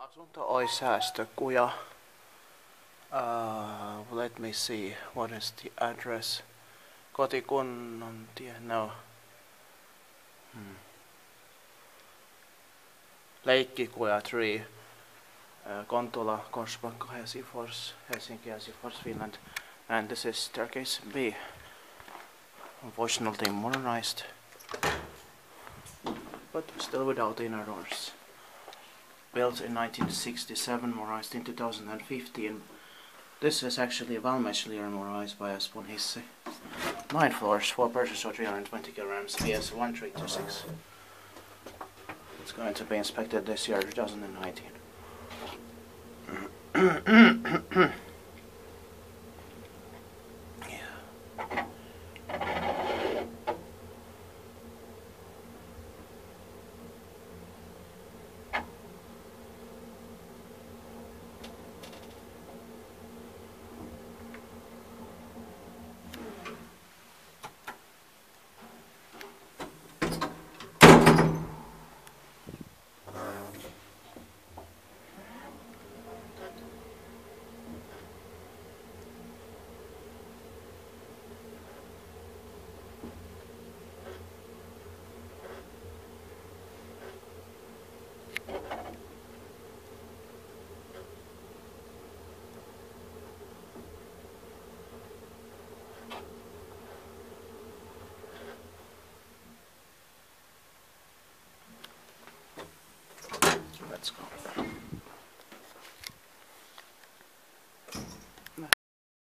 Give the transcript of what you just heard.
Asunto oi säästökuja. Let me see, what is the address? Kotikunnan tie, no. Leikkikuja 3, Kontula, Korsbacka, Helsingfors, Helsinki, Helsingfors, Finland. And this is staircase B. Unfortunately modernized, but still without inner doors. Built in 1967, modernized in 2015. This is actually Valmetslier modernized by Espoon Hissi. 9 floors, 4 persons or 320 kilograms, PS 1326. It's going to be inspected this year, 2019.